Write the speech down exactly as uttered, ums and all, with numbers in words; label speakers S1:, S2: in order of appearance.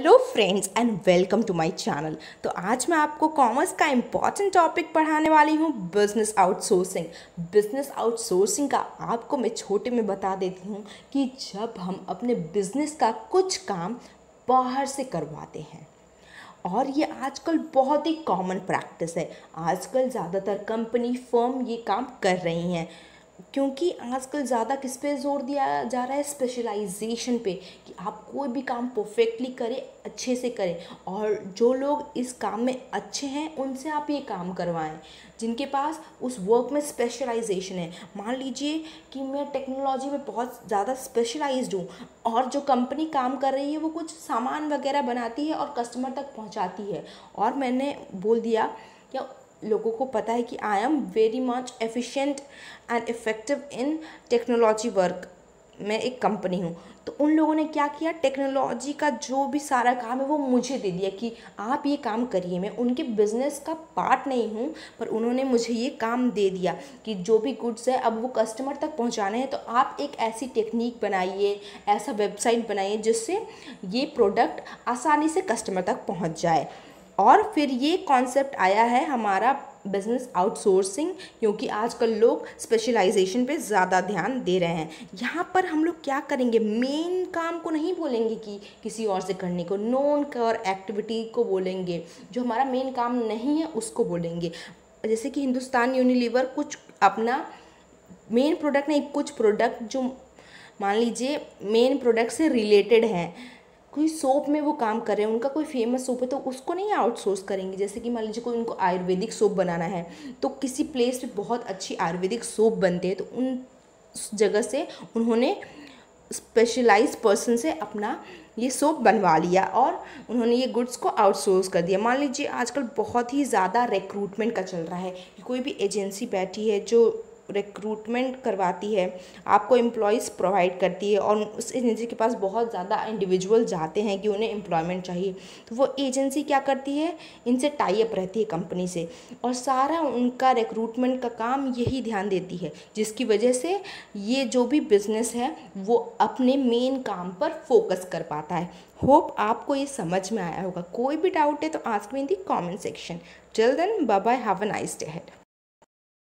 S1: Hello friends and welcome to my channel. तो आज मैं आपको कॉमर्स का इम्पॉर्टेंट टॉपिक पढ़ाने वाली हूँ, बिजनेस आउटसोर्सिंग। बिजनेस आउटसोर्सिंग का आपको मैं छोटे में बता देती हूँ कि जब हम अपने बिजनेस का कुछ काम बाहर से करवाते हैं, और ये आजकल बहुत ही कॉमन प्रैक्टिस है। आजकल ज़्यादातर कंपनी फर्म ये काम कर रही हैं, क्योंकि आजकल ज़्यादा किस पे जोर दिया जा रहा है, स्पेशलाइजेशन पे, कि आप कोई भी काम परफेक्टली करें, अच्छे से करें, और जो लोग इस काम में अच्छे हैं उनसे आप ये काम करवाएं, जिनके पास उस वर्क में स्पेशलाइजेशन है। मान लीजिए कि मैं टेक्नोलॉजी में बहुत ज़्यादा स्पेशलाइज्ड हूँ, और जो कंपनी काम कर रही है वो कुछ सामान वगैरह बनाती है और कस्टमर तक पहुँचाती है, और मैंने बोल दिया कि लोगों को पता है कि I am very much efficient and effective in technology work, मैं एक कंपनी हूँ। तो उन लोगों ने क्या किया, टेक्नोलॉजी का जो भी सारा काम है वो मुझे दे दिया कि आप ये काम करिए। मैं उनके बिज़नेस का पार्ट नहीं हूँ, पर उन्होंने मुझे ये काम दे दिया कि जो भी गुड्स है अब वो कस्टमर तक पहुँचाने हैं, तो आप एक ऐसी टेक्निक बनाइए, ऐसा वेबसाइट बनाइए जिससे ये प्रोडक्ट आसानी से कस्टमर तक पहुँच जाए। और फिर ये कॉन्सेप्ट आया है हमारा बिज़नेस आउटसोर्सिंग, क्योंकि आजकल लोग स्पेशलाइजेशन पे ज़्यादा ध्यान दे रहे हैं। यहाँ पर हम लोग क्या करेंगे, मेन काम को नहीं बोलेंगे कि किसी और से करने को, नॉन कोर एक्टिविटी को बोलेंगे, जो हमारा मेन काम नहीं है उसको बोलेंगे। जैसे कि हिंदुस्तान यूनिलीवर कुछ अपना मेन प्रोडक्ट नहीं, कुछ प्रोडक्ट जो मान लीजिए मेन प्रोडक्ट से रिलेटेड हैं, कोई सोप में वो काम कर रहे हैं, उनका कोई फेमस सोप है, तो उसको नहीं आउटसोर्स करेंगे। जैसे कि मान लीजिए कोई उनको आयुर्वेदिक सोप बनाना है, तो किसी प्लेस पे बहुत अच्छी आयुर्वेदिक सोप बनते हैं, तो उन जगह से उन्होंने स्पेशलाइज पर्सन से अपना ये सोप बनवा लिया और उन्होंने ये गुड्स को आउटसोर्स कर दिया। मान लीजिए आजकल बहुत ही ज़्यादा रिक्रूटमेंट का चल रहा है कि कोई भी एजेंसी बैठी है जो रिक्रूटमेंट करवाती है, आपको एम्प्लॉयज़ प्रोवाइड करती है, और उस एजेंसी के पास बहुत ज़्यादा इंडिविजुअल जाते हैं कि उन्हें एम्प्लॉयमेंट चाहिए, तो वो एजेंसी क्या करती है, इनसे टाई अप रहती है कंपनी से, और सारा उनका रिक्रूटमेंट का काम यही ध्यान देती है, जिसकी वजह से ये जो भी बिज़नेस है वो अपने मेन काम पर फोकस कर पाता है। होप आपको ये समझ में आया होगा। कोई भी डाउट है तो ask me in the comment section. Till then bye bye, have a nice day ahead.